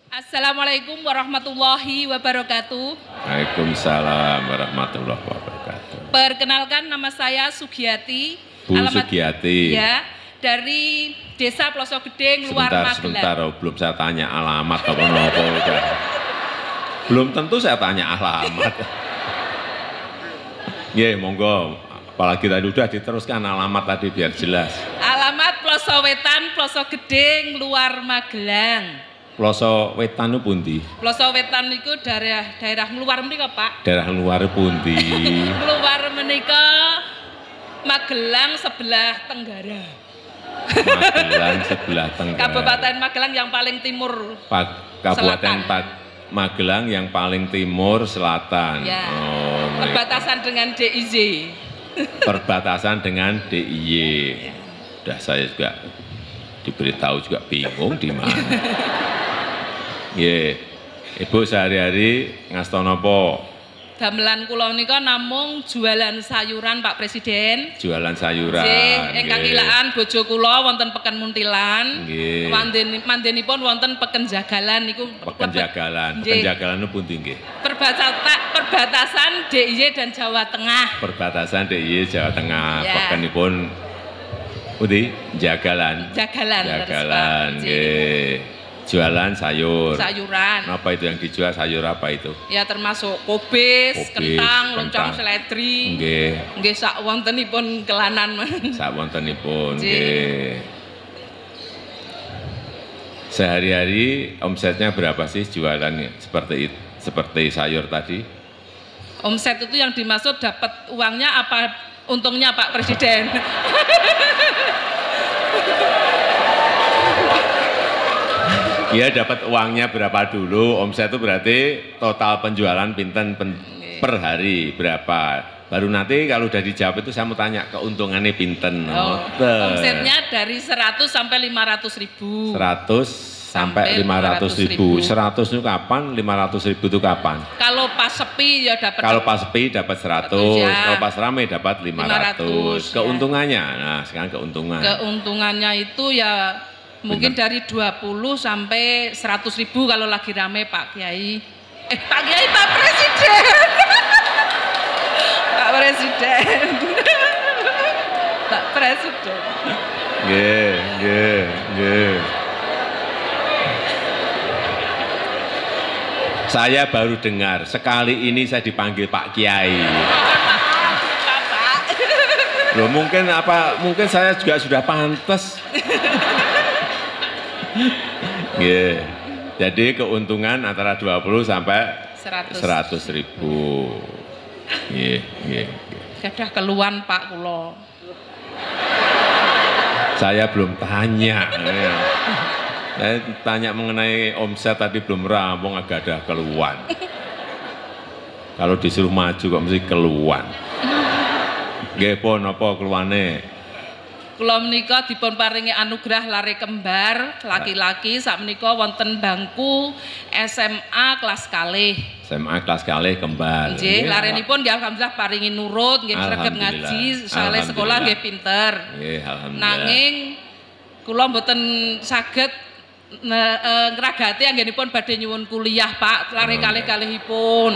Assalamualaikum warahmatullahi wabarakatuh. Waalaikumsalam warahmatullahi wabarakatuh. Perkenalkan, nama saya Sugiyati. Bu Sugiyati. Ya, dari Desa Plosok Gedeng, Luar Magelang. Sebentar, belum saya tanya alamat apa-apa udah. Belum tentu saya tanya alamat. Ya, monggo. Apalagi tadi udah diteruskan alamat tadi biar jelas. Alamat Plosok Wetan, Plosok Gedeng, Luar Magelang. Plosok Wetan itu pundi? Plosok Wetan itu daerah luar menika, Pak. Daerah luar pundi? Luar menika Magelang sebelah tenggara. Magelang sebelah tenggara. Kabupaten Magelang yang paling timur. Kabupaten Magelang yang paling timur selatan. Ya. Oh, perbatasan dengan DIY. Perbatasan dengan DIY. Udah saya juga diberitahu juga bingung di mana. Ye, Ibu sehari-hari ngastono apa? Gamelan kula nika namung jualan sayuran, Pak Presiden. Jualan sayuran. Nggih, ingkang ilaan bojo kula wonten Peken Muntilan. Nggih. Mandenipun wonten Peken Jagalan niku. Peken Jagalan. Peken Jagalan niku pundi nggih? Perbatasan DIY dan Jawa Tengah. Perbatasan DIY Jawa Tengah. Ya. Pekenipun pundi? Jagalan. Jagalan. Nggih. Jualan sayuran. Apa itu yang dijual, sayur apa itu? Ya termasuk kobis, kentang, loncong seledri. Nggih. Nggih sak wontenipun kelanan. Sak wontenipun nggih. Sehari-hari omsetnya berapa sih jualannya seperti sayur tadi? Omset itu yang dimaksud dapat uangnya apa untungnya, Pak Presiden? Iya, dapat uangnya berapa dulu, omset itu berarti total penjualan pinten per hari berapa. Baru nanti kalau udah dijawab itu saya mau tanya keuntungannya pinten. Omsetnya dari 100 sampai 500 ribu. 100 sampai 500 ribu. 100 itu kapan? 500 ribu itu kapan? Kalau pas sepi ya dapat. Kalau pas sepi dapat 100, ya. Kalau pas rame dapat 500. Keuntungannya, nah sekarang keuntungan. Keuntungannya itu ya mungkin dari 20 sampai 100 ribu kalau lagi rame, Pak Kiai. Pak Kiai, Pak Presiden. Pak Presiden. Pak Presiden. Nggih. Saya baru dengar, sekali ini saya dipanggil Pak Kiai. Loh, mungkin saya juga sudah pantas. Yeah. Jadi keuntungan antara 20 sampai 100 ribu. Yeah. Gadah keluhan, Pak kulo. Saya belum tanya. Saya tanya mengenai omset tadi belum rampung, agak ada keluhan. Kalau disuruh maju kok mesti keluhan. Nggih pun apa keluhane? Kula menika dipun paringi anugerah lare kembar laki-laki sakmenika wonten bangku SMA kelas kalih. SMA kelas kalih kembar. Nggih, larenipun nggih alhamdulillah paringi nurut, nggih sregep ngaji, saleh sekolah nggih pinter. Nggih, alhamdulillah. Nanging kula mboten saged ngragati anggenipun badhe nyuwun kuliah, Pak, lare kalih-kalihipun.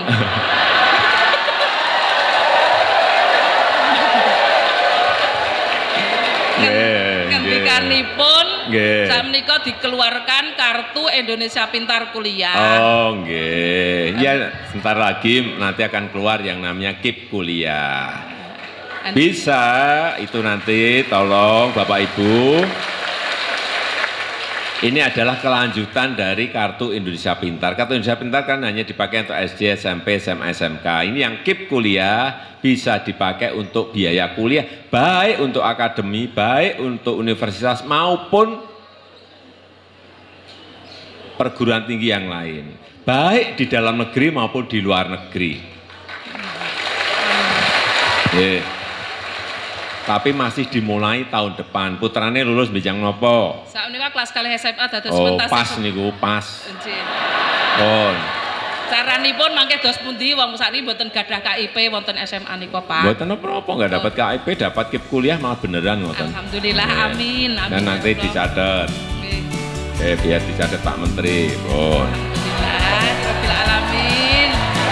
Kendikanipun sakmenika dikeluarkan kartu Indonesia Pintar Kuliah. Oh nggih. Ya sebentar lagi nanti akan keluar yang namanya KIP Kuliah. Bisa itu nanti tolong Bapak Ibu. Ini adalah kelanjutan dari kartu Indonesia Pintar. Kartu Indonesia Pintar kan hanya dipakai untuk SD, SMP, SMA, SMK. Ini yang KIP Kuliah bisa dipakai untuk biaya kuliah, baik untuk akademi, baik untuk universitas maupun perguruan tinggi yang lain. Baik di dalam negeri maupun di luar negeri. Tapi masih dimulai tahun depan. Putrane lulus bijang nopo? Sakmenika kelas kalih SMA dados pentas. Oh, pas niku, pas. Pun. Caranipun mangke dos pundi wong sakniki mboten gadah KIP wonten SMA nika, Pak. Mboten napa-napa, enggak dapat KIP, dapat KIP kuliah malah beneran ngoten. Alhamdulillah, amin. Dan nanti dicatat. Biar dicatat Pak Menteri. Bon. Alhamdulillah, Rabbil Alamin.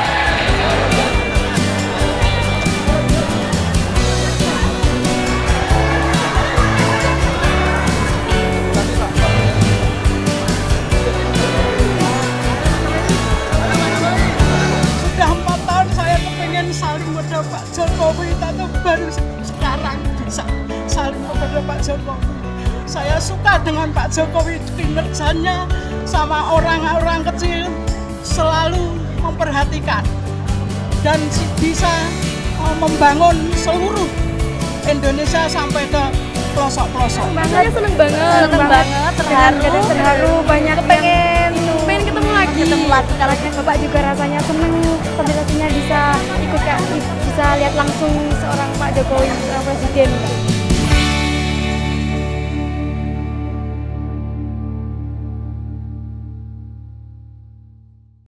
Sudah 4 tahun saya kepengen saling kepada Pak Jokowi, tapi baru sekarang bisa saling kepada Pak Jokowi. Saya suka dengan Pak Jokowi, kinerjanya sama orang-orang kecil selalu memperhatikan dan bisa membangun seluruh Indonesia sampai ke pelosok-pelosok. Seneng banget, terharu, banyak pengen ketemu lagi. Karena Bapak juga rasanya seneng, komunikasinya bisa ikut bisa lihat langsung seorang Pak Jokowi, seorang presiden.